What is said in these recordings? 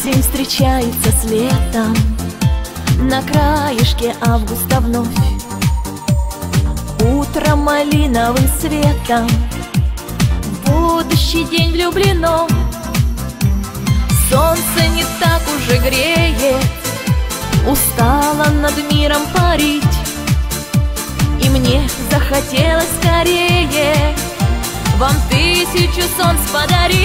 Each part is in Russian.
Осень встречается с летом на краешке августа вновь. Утро малиновым светом в будущий день влюблено. Солнце не так уже греет, устала над миром парить, и мне захотелось скорее вам 1000 солнц подарить.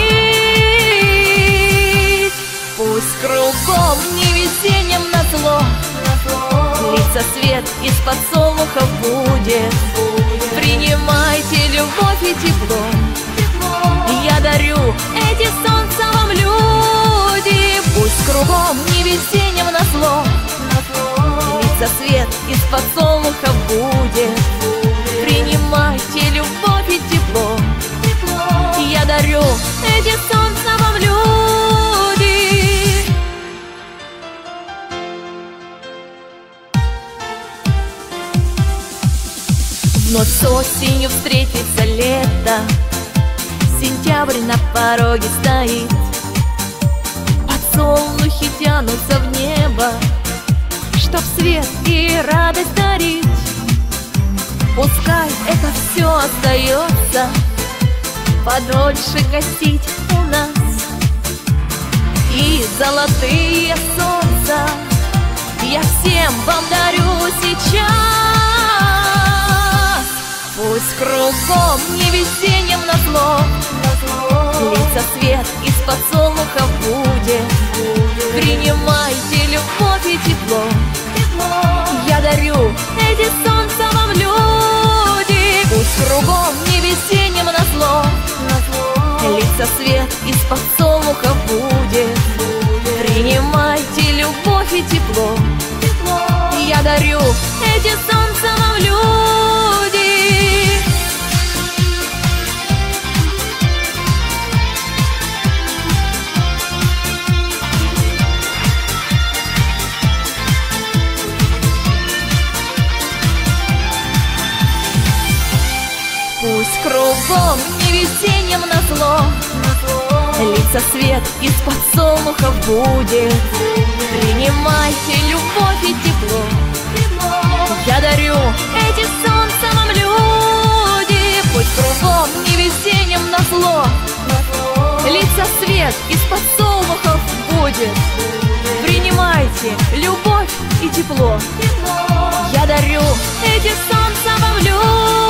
Пусть кругом не весеннем назло льется свет из подсолнухов будет. Принимайте любовь и тепло, я дарю эти солнца вам, люди. Пусть кругом не весеннем назло льется свет из подсолнухов будет. Принимайте любовь и тепло, я дарю эти солнца вам, люди. Вновь с осенью встретится лето, сентябрь на пороге стоит. Подсолнухи тянутся в небо, чтоб свет и радость дарить. Пускай это все остается подольше гостить у нас, и золотые солнца я всем вам дарю сейчас. Пусть кругом не весеннем назло льется свет из подсолнухов будет. Принимайте любовь и тепло, я дарю эти солнца вам, люди. Пусть кругом не весеннем назло льется свет из подсолнухов будет. Принимайте любовь и тепло, я дарю эти солнца вам, люди. Пусть кругом не весеннем назло льется свет из подсолнухов будет. Принимайте любовь и тепло, я дарю эти солнца вам, люди. Пусть кругом не весеннем назло льется свет из подсолнухов будет. Принимайте любовь и тепло, я дарю эти солнца вам, люди.